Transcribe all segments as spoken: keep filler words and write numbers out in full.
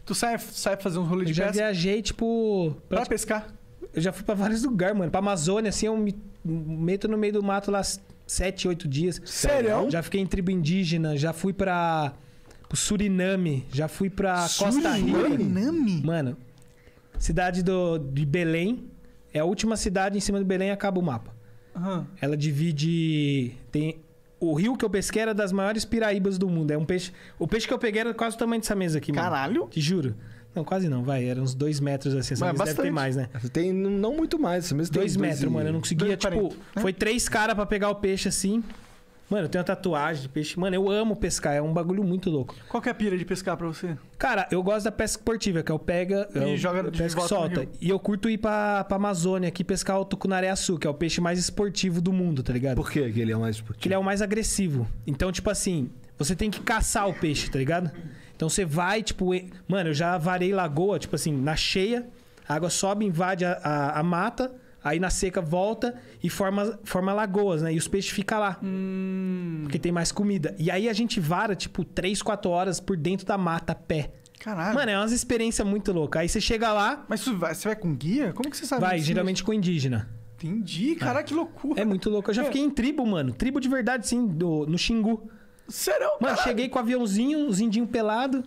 Tu sai, sai fazer uns rolês de Eu já pesca? viajei, tipo... Pra pescar? Eu já fui pra vários lugares, mano. Pra Amazônia, assim, eu me meto no meio do mato lá sete, oito dias. Sério? Já fiquei em tribo indígena, já fui pra... pro Suriname, já fui pra Costa Rica. Suriname? Mano, cidade do, de Belém. É a última cidade em cima de Belém, acaba o mapa. Aham. Ela divide... Tem... O rio que eu pesquei era das maiores piraíbas do mundo. É um peixe... O peixe que eu peguei era quase o tamanho dessa mesa aqui, mano. Caralho. Te juro. Não, quase não, vai. Era uns dois metros assim. Essa Mas mesa deve ter bastante. mais, né? Tem não muito mais. Essa mesa tem Dois metros, e- mano. Eu não conseguia, dois e quarenta, tipo... né? Foi três caras pra pegar o peixe assim. Mano, eu tenho uma tatuagem de peixe. Mano, eu amo pescar. É um bagulho muito louco. Qual que é a pira de pescar pra você? Cara, eu gosto da pesca esportiva, que é o pega... E eu, joga eu de pesco e volta no solta. rio. E eu curto ir pra, pra Amazônia aqui pescar o tucunaré-açu, que é o peixe mais esportivo do mundo, tá ligado? Por quê que ele é mais Porque ele é o mais agressivo. Então, tipo assim, você tem que caçar o peixe, tá ligado? Então você vai, tipo... e- Mano, eu já varei lagoa, tipo assim, na cheia, a água sobe, invade a, a, a mata, aí na seca volta e forma, forma lagoas, né? E os peixes ficam lá. Hum. Porque tem mais comida. E aí a gente vara, tipo, três, quatro horas por dentro da mata a pé. Caralho. Mano, é umas experiências muito loucas. Aí você chega lá, Mas você vai, você vai com guia? Como que você sabe vai, disso? geralmente com indígena. Entendi. Caralho, que loucura. É muito louco. Eu já fiquei em tribo, mano. Tribo de verdade, sim, do, no Xingu. Sério, Mano, caralho? cheguei com o aviãozinho, os indinhos pelados.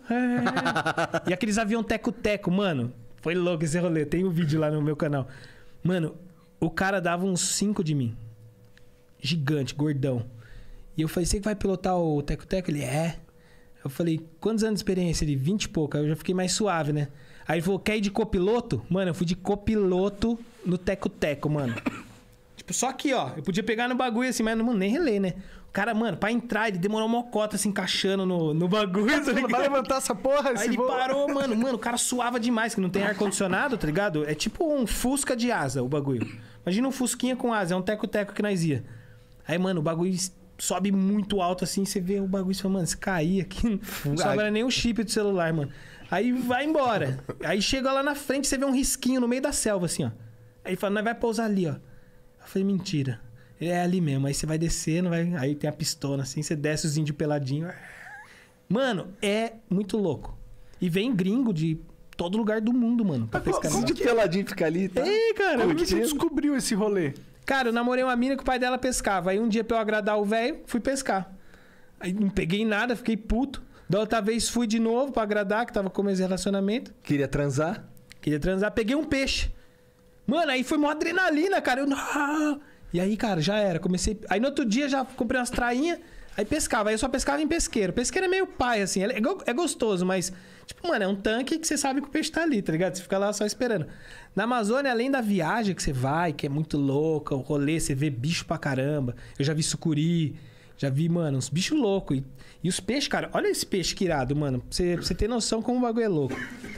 É. E aqueles avião teco-teco, mano. Foi louco esse rolê. Tem um vídeo lá no meu canal. Mano, o cara dava uns cinco de mim. Gigante, gordão. E eu falei, você que vai pilotar o teco-teco? Ele, é. Eu falei, quantos anos de experiência? Ele, vinte e pouco. Aí eu já fiquei mais suave, né? Aí ele falou, quer ir de copiloto? Mano, eu fui de copiloto no teco-teco, mano. Tipo, só aqui, ó. Eu podia pegar no bagulho assim, mas não, nem relei, né? O cara, mano, pra entrar, ele demorou uma cota se encaixando no, no bagulho. Tá Você não vai ligado? levantar essa porra? Aí esse ele voo? parou, mano. Mano, o cara suava demais, que não tem ar-condicionado, tá ligado? É tipo um Fusca de asa, o bagulho. Imagina um Fusquinha com asa, é um teco-teco que nós ia. Aí, mano, o bagulho sobe muito alto assim, você vê o bagulho e você fala, mano, se cair aqui, não sobra nem o chip do celular, mano. Aí vai embora. Aí chega lá na frente, você vê um risquinho no meio da selva, assim, ó. Aí fala, nós vai pousar ali, ó. Eu falei, mentira. Ele é ali mesmo. Aí você vai descendo, vai... aí tem a pistola, assim, você desce os índios peladinhos. Mano, é muito louco. E vem gringo de todo lugar do mundo, mano, pra Mas pescar. como Como de peladinho fica ali, tá? É, cara. Como eu- que você descobriu esse rolê? Cara, eu namorei uma mina que o pai dela pescava. Aí um dia, pra eu agradar o velho, fui pescar. Aí não peguei nada, fiquei puto. Da outra vez fui de novo pra agradar, que tava com esse relacionamento. Queria transar? Queria transar, peguei um peixe. Mano, aí foi uma adrenalina, cara. Eu... não. E aí, cara, já era. Comecei. Aí no outro dia já comprei umas trainhas, aí pescava. Aí eu só pescava em pesqueiro. Pesqueiro é meio pai, assim. É go- é gostoso, mas, tipo, mano, é um tanque que você sabe que o peixe tá ali, tá ligado? Você fica lá só esperando. Na Amazônia, além da viagem que você vai, que é muito louca, o rolê, você vê bicho pra caramba. Eu já vi sucuri, já vi, mano, uns bichos loucos. E, e os peixes, cara, olha esse peixe que irado, mano. Pra você, pra você ter noção como o bagulho é louco.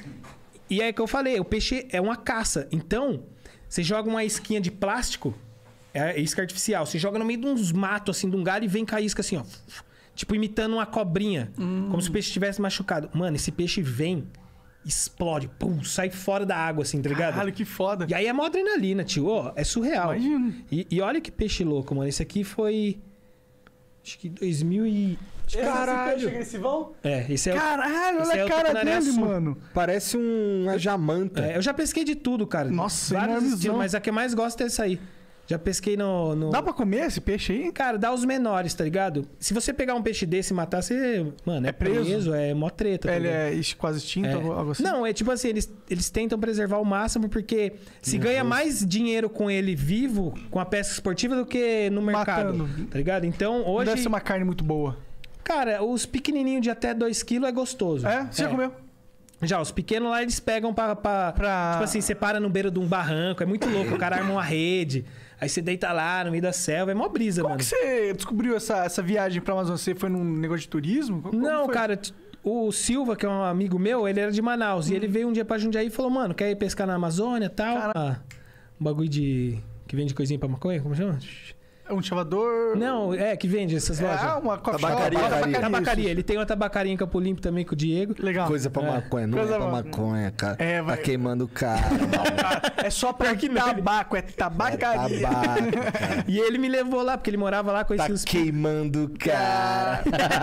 E é que eu falei, o peixe é uma caça. Então, você joga uma isquinha de plástico, é isca artificial. Você joga no meio de uns matos, assim, de um galho e vem com a isca assim, ó. Tipo, imitando uma cobrinha. Hum. Como se o peixe estivesse machucado. Mano, esse peixe vem, explode, pum, sai fora da água, assim, tá ligado? Caralho, que foda. E aí é mó adrenalina, tio. Ó, é surreal. Imagino. E, e olha que peixe louco, mano. Esse aqui foi... Acho que dois mil e... acho que- Caralho. Esse vão? É, esse é o... Caralho, esse olha é a o cara tucunaré dele, azul. mano. Parece um, uma jamanta. É, eu já pesquei de tudo, cara. Nossa, Vários enormezão. estilos, mas a que eu mais gosto é essa aí. Já pesquei no... no... Dá pra comer esse peixe aí? Cara, dá os menores, tá ligado? Se você pegar um peixe desse e matar, você... Mano, é, É preso? preso, é mó treta. tá Ele ligado? é ex- quase extinto, É. algo assim? Não, é tipo assim, eles, eles tentam preservar o máximo porque se ganha mais dinheiro com ele vivo, com a pesca esportiva, do que no mercado. Matando. Tá ligado? Então, Não hoje... deve ser uma carne muito boa. Cara, os pequenininhos de até dois quilos é gostoso. É? Você já comeu? Já, os pequenos lá, eles pegam pra, pra, Pra- Tipo assim, você para no beiro de um barranco, é muito louco. O cara arma uma rede, aí você deita lá no meio da selva, é mó brisa, Como mano. que você descobriu essa, essa viagem pra Amazônia? Você foi num negócio de turismo? Como Não, foi? cara, t- o Silva, que é um amigo meu, ele era de Manaus. E ele veio um dia pra Jundiaí e falou, mano, quer ir pescar na Amazônia e tal? Ah, um bagulho de... que vende coisinha pra maconha, como chama? Um chavador... Não, é, que vende essas lojas. É, uma coffee Tabacaria, shop, tabacaria. Tabacaria. Ele tem uma tabacaria em Campo Limpo também com o Diego. Legal. Coisa pra É. maconha, não Coisa é pra pra- maconha, cara. É, vai- Tá queimando o cara. É só pra que não. tabaco, é É tabacaria. tabaco, cara. E ele me levou lá, porque ele morava lá, Tá conhecia os... queimando o cara.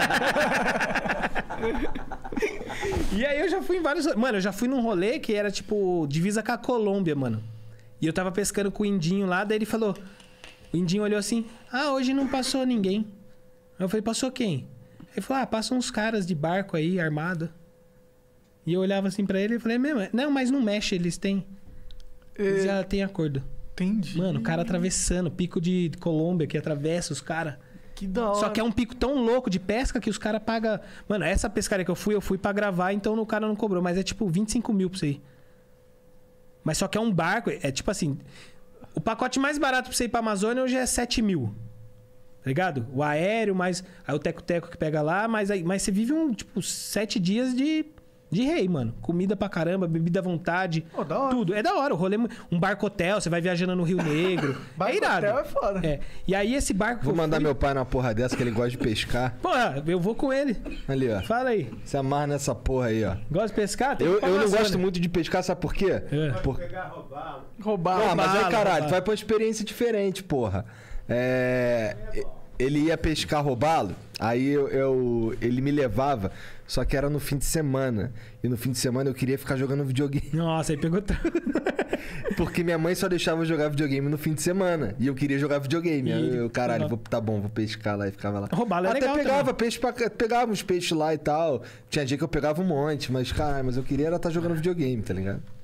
E aí eu já fui em vários... Mano, eu já fui num rolê que era, tipo, divisa com a Colômbia, mano. E eu tava pescando com o Indinho lá, daí ele falou... O Indinho olhou assim... Ah, hoje não passou ninguém. Aí eu falei, passou quem? Ele falou, ah, passam uns caras de barco aí, armado. E eu olhava assim pra ele e falei, mesmo, não, mas não mexe, eles têm. Eles É, já têm acordo. entendi. Mano, o cara atravessando, pico de Colômbia que atravessa os caras. Que da hora. Só que é um pico tão louco de pesca que os caras pagam. Mano, essa pescaria que eu fui, eu fui pra gravar, então o cara não cobrou. Mas é tipo vinte e cinco mil pra você ir. Mas só que é um barco, é tipo assim. O pacote mais barato pra você ir pra Amazônia hoje é sete mil. Tá ligado? O aéreo, mais. Aí o teco-teco que pega lá, mas, aí, mas você vive um, tipo, sete dias de. De rei, mano. Comida pra caramba, bebida à vontade. Pô, da hora. Tudo. É da hora. O rolê, um barco hotel, você vai viajando no Rio Negro. Barco é irado. hotel é foda. É. E aí esse barco. Vou que eu mandar fui- meu pai numa porra dessa que ele gosta de pescar. Porra, eu vou com ele. Ali, ó. Fala aí. Se amarra nessa porra aí, ó. Gosta de pescar? Tem que Eu, ir pra eu não Amazônia. gosto muito de pescar, sabe por quê? É. Por... Roubar. Ah, mas aí, roubado, caralho, roubado. tu vai pra uma experiência diferente, porra. É... Ele ia pescar roubalo, aí eu, eu- ele me levava, só que era no fim de semana. E no fim de semana eu queria ficar jogando videogame. Nossa, aí pegou... t- Porque minha mãe só deixava eu jogar videogame no fim de semana. E eu queria jogar videogame. E Aí ele- eu, caralho, vou, tá bom, vou pescar lá e ficava lá. Roubalo é Até legal pegava também. peixe pra, pegava uns peixes lá e tal. Tinha dia que eu pegava um monte, mas caralho, mas eu queria era estar jogando videogame, tá ligado?